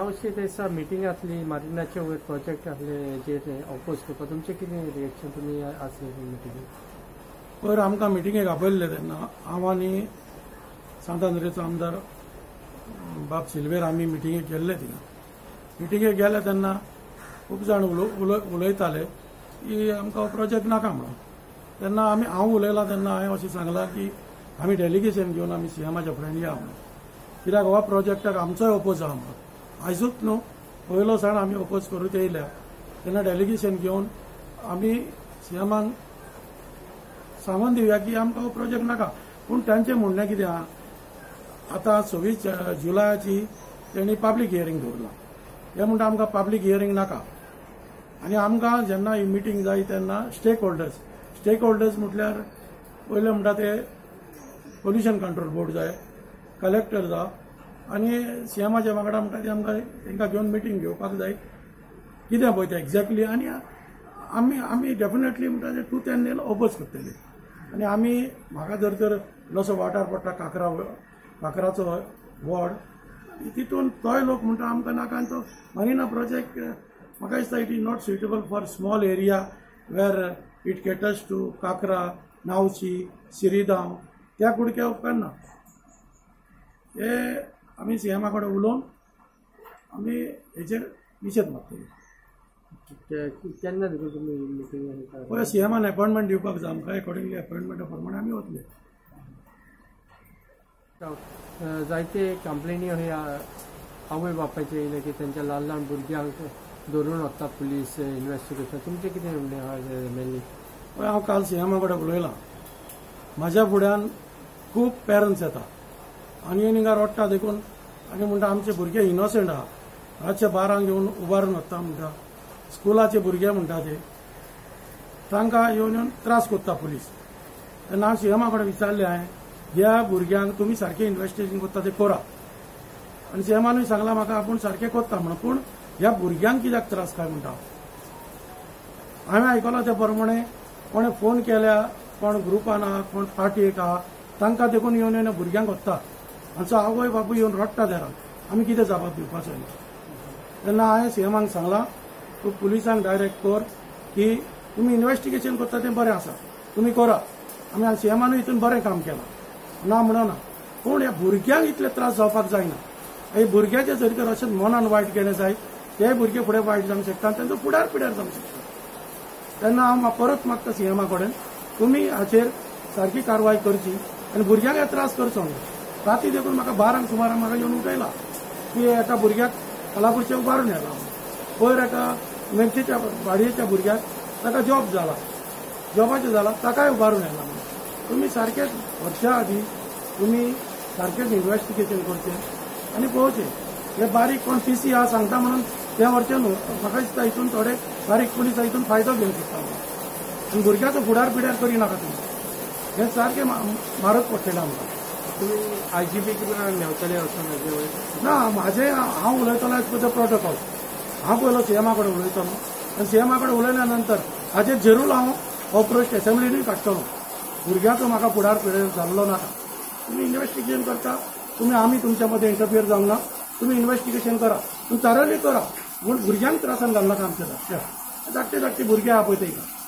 वर्षी त्याचा मिटींग आसली मारिनाचे वयर प्रोजेक्ट आसले जे ऑपोज करता तुमचे कितें रिएक्शन तुमी आसले मिटींगेक? पयर आमकां मिटींगेक आपयल्ले तेन्ना हांव आनी सांतांद्रेचो आमदार बाब सिल्वेर आमी मिटींगेक गेल्ले थिंगा. मिटींगेक गेले तेन्ना खूब जाण उलयताले की आमकां हो प्रोजेक्ट नाका म्हणून. तेन्ना हांव उलयलां तेन्ना हांवें अशें सांगलां की आमी डेलिगेशन घेवन आमी सीएमाच्या फुड्यान या म्हणून. कित्याक हो प्रोजेक्टाक आमचोय ओपोज आहा म्हणून. आयजूच न्हू पयलो सण आमी ओपोज करूंक येयल्या तेन्ना डेलिगेशन घेवन आमी सीएमान सांगून दिवया की आमकां हो प्रोजेक्ट नाका. पूण तांचें म्हणणें कितें आहा, आतां 26 जुलयाची तेणी पब्लीक हियरींग दवरला. हे म्हणटा आमकां पब्लीक हियरींग नाका आनी आमकां जेन्ना ही मिटींग जाय तेन्ना स्टेक होल्डर्स म्हटल्यार पयले म्हणटा ते पोल्युशन कंट्रोल बोर्ड जाय, कलेक्टर जाय आनी सीएमाच्या वांगडा म्हणटा ते आमकां तांकां घेवन मिटींग घेवपाक जाय कितें पळय तें एक्झॅक्टली. आनी आमी डेफिनेटली म्हणटा ते टूथ एंड नेल ओपोज करतले. आनी आमी म्हाका जर इल्लोसो वाठार पडटा काकराचो वॉर्ड तितून तोय लोक म्हणटा आमकां नाका आनी तो मारिना प्रोजेक्ट म्हाका दिसता it is not suitable for small area where it caters to काकरा, नावची, सिरिदांव त्या कुडक्या उपकारना. हे आमी सीएमा कडेन उलोवन आमी हेचेर निशेध मारतले. केन्ना तुमी मिटींग पळय सीएमान अपॉयंटमेंट दिवपाक जाय आमकां. अकॉर्डिंगली अपॉयंटमेंटा प्रमाणे आमी वतले. जायते कंप्लेनी हे आवय बापायचे येयले की तांच्या ल्हान भुरग्यांक धरून व्हरता पुलीस इन्व्हेस्टिगेशन. तुमचें कितें म्हणणें मेनली? पळय हांव काल सीएमा कडेन उलयलां. म्हाज्या फुड्यान खूब पेरंट्स येता आनी हिंगा रडटा देखून आनी म्हणटा आमचे भुरगे इनोसंट आहा. रातचे 12 घेवन उबारून व्हरता म्हणटा. स्कुलाचे भुरगे म्हणटा ते तांकां येवन त्रास कोत्ता पुलीस. तेन्ना हांव सीएमा कडेन विचारलें हांवें ह्या भुरग्यांक तुमी सारकें इन्व्हेस्टिगेशन कोत्ता तें करा. आनी सीएमानूय सांगलां म्हाका आपूण सारकें कोत्ता म्हणून. पूण ह्या भुरग्यांक कित्याक त्रास काय म्हणटा. हांवें आयकलां ते प्रमाणे कोणें फोन केल्या, कोण ग्रुपान आहा, कोण पार्टयेक आहा तांकां देखून येवन भुरग्यांक व्हरता. हांचो आवय बापूय येवन रडटा देरान. आमी कितें जबाब दिवपाचो? तेन्ना हांवें सीएमाक सांगलां तूं पुलिसांक डायरेक्ट कर की तुमी इन्व्हेस्टिगेशन करता तें बरें आसा, तुमी करा. आमी सीएमानूय हितून बरें काम केलां ना म्हणना. पूण ह्या भुरग्यांक इतले त्रास जावपाक जायना. हे भुरग्याचे जरी तर अशेंच मनान वायट केलें जायत ते भुरगे फुडें वायट जावंक शकता आनी तांचो फुडार पिड्यार जावंक शकता. तेन्ना हांव परत मागता सीएमा कडेन तुमी हाचेर सारकी कारवाय करची आनी भुरग्यांक हे त्रास करचो न्हू. राती देखून म्हाका 12 सुमाराक म्हाका येवन उठयला की एका भुरग्याक कलापूरचे उबारून येला. पयर एका मेर्चेच्या वाडयेच्या भुरग्याक ताका जॉब जाला, जॉबाचें जाला ताकाय उबारून येला. तुमी सारकेंच वर्सां आदी तुमी सारकेंच इन्व्हेस्टिगेशन करचें आनी पळोवचें. हे बारीक कोण पीसी आहा सांगता म्हणून त्या वरचें न्हू. म्हाका दिसता हितून थोडे बारीक पुलीस हितून फायदो घेवंक शकता आनी भुरग्याचो फुडार पिड्यार करिनाका तुमी. हें सारकें मारत पडटलें आमकां. तुमी IGP मेवतले असो ना म्हाजें हांव उलयतलो एज पर द प्रोटोकॉल. हांव पयलो सीएमा कडेन उलयतलो आनी सीएमा कडेन उलयल्या नंतर हाजेर जरूर हांव अप्रोच एसेंब्लीनूय काडटलो. भुरग्याचो म्हाका फुडार पिड्यार जाल्लो नाका. तुमी इन्व्हेस्टिगेशन करता, तुमी आमी तुमच्या मध्ये इंटरफियर जावंक ना. तुमी इन्व्हेस्टिगेशन करा, तुमी थारोवली करा. पूण भुरग्यांक त्रासान घालनाका आमच्या धाकटे भुरगे आहा पळय ते.